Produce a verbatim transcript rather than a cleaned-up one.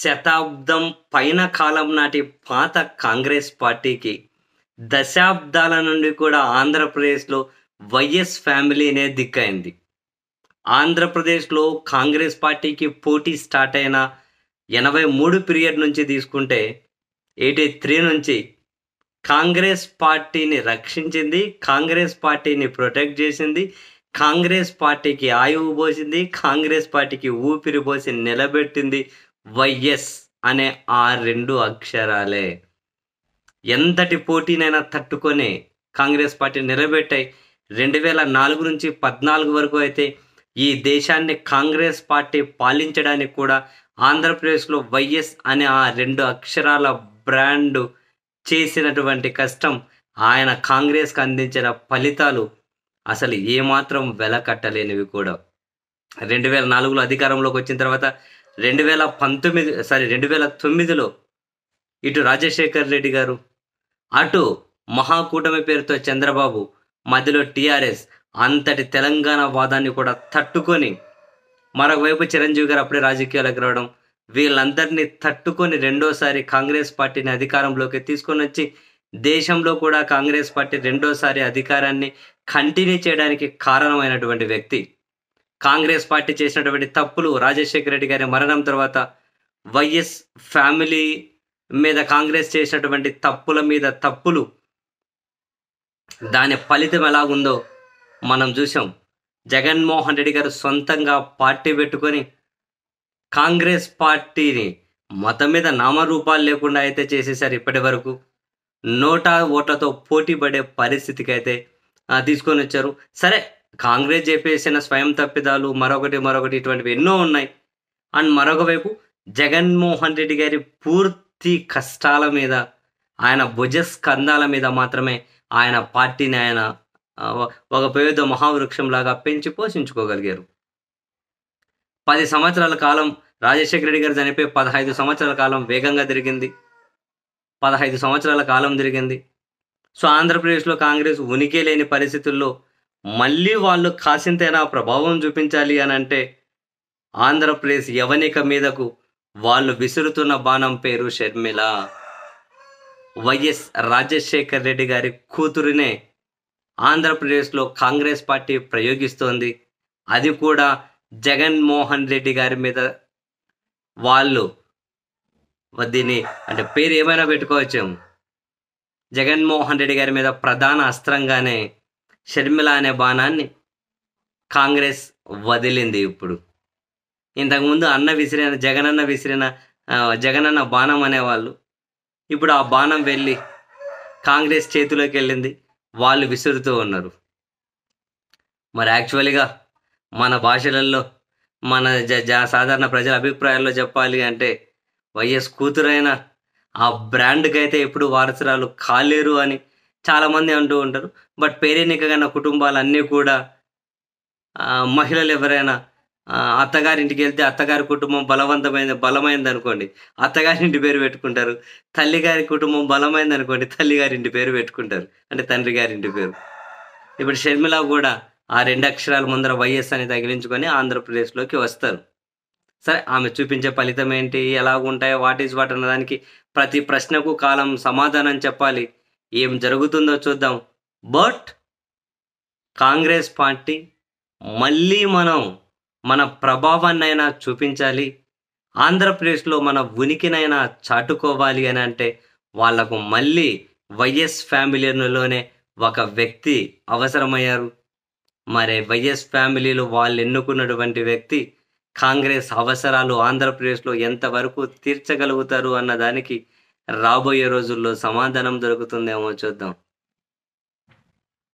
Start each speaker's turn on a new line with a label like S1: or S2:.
S1: శతాబ్దం పైన కాలం నాటి పాత కాంగ్రెస్ పార్టీకి దశాబ్దాల నుండి కూడా ఆంధ్రప్రదేశ్లో వైఎస్ ఫ్యామిలీనే దిక్కైంది. ఆంధ్రప్రదేశ్లో కాంగ్రెస్ పార్టీకి పోటీ స్టార్ట్ అయిన ఎనభై మూడు పీరియడ్ నుంచి తీసుకుంటే ఎయిటీ త్రీ నుంచి కాంగ్రెస్ పార్టీని రక్షించింది, కాంగ్రెస్ పార్టీని ప్రొటెక్ట్ చేసింది, కాంగ్రెస్ పార్టీకి ఆయువు పోసింది, కాంగ్రెస్ పార్టీకి ఊపిరి పోసి నిలబెట్టింది వైఎస్ అనే ఆ రెండు అక్షరాలే. ఎంతటి పోటీనైనా తట్టుకొని కాంగ్రెస్ పార్టీ నిలబెట్టాయి. రెండు వేల నాలుగు నుంచి పద్నాలుగు వరకు అయితే ఈ దేశాన్ని కాంగ్రెస్ పార్టీ పాలించడానికి కూడా ఆంధ్రప్రదేశ్లో వైఎస్ అనే ఆ రెండు అక్షరాల బ్రాండ్ చేసినటువంటి కష్టం, ఆయన కాంగ్రెస్కి అందించిన ఫలితాలు అసలు ఏమాత్రం వెలకట్టలేనివి కూడా. రెండు వేల నాలుగులో అధికారంలోకి వచ్చిన తర్వాత రెండు వేల పంతొమ్మిది సారీ రెండు వేల తొమ్మిదిలో ఇటు రాజశేఖర్ రెడ్డి గారు, అటు మహాకూటమి పేరుతో చంద్రబాబు, మధ్యలో టీఆర్ఎస్ అంతటి తెలంగాణ వాదాన్ని కూడా తట్టుకొని, మరొకవైపు చిరంజీవి గారు అప్పుడే రాజకీయాలకు రావడం, వీళ్ళందరినీ తట్టుకొని రెండోసారి కాంగ్రెస్ పార్టీని అధికారంలోకి తీసుకొని వచ్చి దేశంలో కూడా కాంగ్రెస్ పార్టీ రెండోసారి అధికారాన్ని కంటిన్యూ చేయడానికి కారణమైనటువంటి వ్యక్తి. కాంగ్రెస్ పార్టీ చేసినటువంటి తప్పులు, రాజశేఖర రెడ్డి గారి మరణం తర్వాత వైఎస్ ఫ్యామిలీ మీద కాంగ్రెస్ చేసినటువంటి తప్పుల మీద తప్పులు, దాని ఫలితం ఎలాగుందో మనం చూసాం. జగన్మోహన్ రెడ్డి గారు సొంతంగా పార్టీ పెట్టుకొని కాంగ్రెస్ పార్టీని మతం మీద నామరూపాలు లేకుండా అయితే చేసేసారు. ఇప్పటి వరకు నోటా ఓట్లతో పోటీ పడే పరిస్థితికి అయితే తీసుకొని వచ్చారు. సరే, కాంగ్రెస్ చెప్పేసిన స్వయం తప్పిదాలు మరొకటి మరొకటి ఇటువంటివి ఎన్నో ఉన్నాయి. అండ్ మరొక వైపు జగన్మోహన్ రెడ్డి గారి పూర్తి కష్టాల మీద, ఆయన భుజస్కంధాల మీద మాత్రమే ఆయన పార్టీని ఆయన ఒక పేద మహావృక్షంలాగా పెంచి పోషించుకోగలిగారు. పది సంవత్సరాల కాలం రాజశేఖర రెడ్డి గారు చనిపోయి పదహైదు సంవత్సరాల కాలం వేగంగా తిరిగింది. పదహైదు సంవత్సరాల కాలం తిరిగింది. సో ఆంధ్రప్రదేశ్లో కాంగ్రెస్ ఉనికి లేని పరిస్థితుల్లో మళ్ళీ వాళ్ళు కాసింతైనా ప్రభావం చూపించాలి అని అంటే ఆంధ్రప్రదేశ్ యవనిక మీదకు వాళ్ళు విసురుతున్న బాణం పేరు షర్మిల. వైఎస్ రాజశేఖర్ రెడ్డి గారి కూతురినే ఆంధ్రప్రదేశ్లో కాంగ్రెస్ పార్టీ ప్రయోగిస్తోంది. అది కూడా జగన్మోహన్ రెడ్డి గారి మీద. వాళ్ళు దీన్ని అంటే పేరు ఏమైనా పెట్టుకోవచ్చేమో, జగన్మోహన్ రెడ్డి గారి మీద ప్రధాన అస్త్రంగానే షర్మిల అనే బాణాన్ని కాంగ్రెస్ వదిలింది. ఇప్పుడు ఇంతకుముందు అన్న విసిరిన జగనన్న విసిరిన జగనన్న బాణం అనేవాళ్ళు, ఇప్పుడు ఆ బాణం వెళ్ళి కాంగ్రెస్ చేతిలోకి వెళ్ళింది, వాళ్ళు విసురుతూ ఉన్నారు. మరి యాక్చువల్గా మన భాషలలో, మన జ జ సాధారణ ప్రజల అభిప్రాయాల్లో చెప్పాలి అంటే వైఎస్ కూతురైన ఆ బ్రాండ్కి అయితే ఎప్పుడు వారసురాలు కాలేరు అని చాలామంది అంటూ ఉంటారు. బట్ పేరెన్నికగన్న కుటుంబాలన్నీ కూడా మహిళలు ఎవరైనా అత్తగారింటికి వెళ్తే అత్తగారి కుటుంబం బలవంతమైంది బలమైంది అనుకోండి, అత్తగారింటి పేరు పెట్టుకుంటారు. తల్లిగారి కుటుంబం బలమైంది అనుకోండి, తల్లిగారింటి పేరు పెట్టుకుంటారు, అంటే తండ్రి గారింటి పేరు. ఇప్పుడు షర్మిల కూడా ఆ రెండు అక్షరాల ముందర వైఎస్ అని తగిలించుకొని ఆంధ్రప్రదేశ్లోకి వస్తారు. సరే, ఆమె చూపించే ఫలితం ఏంటి, ఎలాగుంటాయో, వాట్ ఈజ్ వాట్ అన్నదానికి ప్రతి ప్రశ్నకు కాలం సమాధానం చెప్పాలి. ఏం జరుగుతుందో చూద్దాం. బట్ కాంగ్రెస్ పార్టీ మళ్ళీ మనం మన ప్రభావాన్నైనా చూపించాలి, ఆంధ్రప్రదేశ్లో మన ఉనికినైనా చాటుకోవాలి అని అంటే వాళ్లకు మళ్ళీ వైఎస్ ఫ్యామిలీలోనే ఒక వ్యక్తి అవసరమయ్యారు. మరి వైఎస్ ఫ్యామిలీలో వాళ్ళు ఎన్నుకున్నటువంటి వ్యక్తి కాంగ్రెస్ అవసరాలు ఆంధ్రప్రదేశ్లో ఎంతవరకు తీర్చగలుగుతారు అన్న దానికి రాబోయే రోజుల్లో సమాధానం దొరుకుతుందేమో చూద్దాం.